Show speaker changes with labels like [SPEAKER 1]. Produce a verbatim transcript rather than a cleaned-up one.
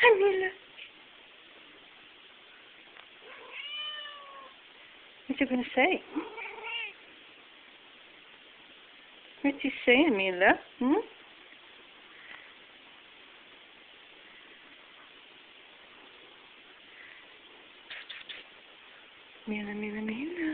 [SPEAKER 1] Hi, Mila. What you gonna say? What you saying, Mila? Hmm? Mila, Mila, Mila.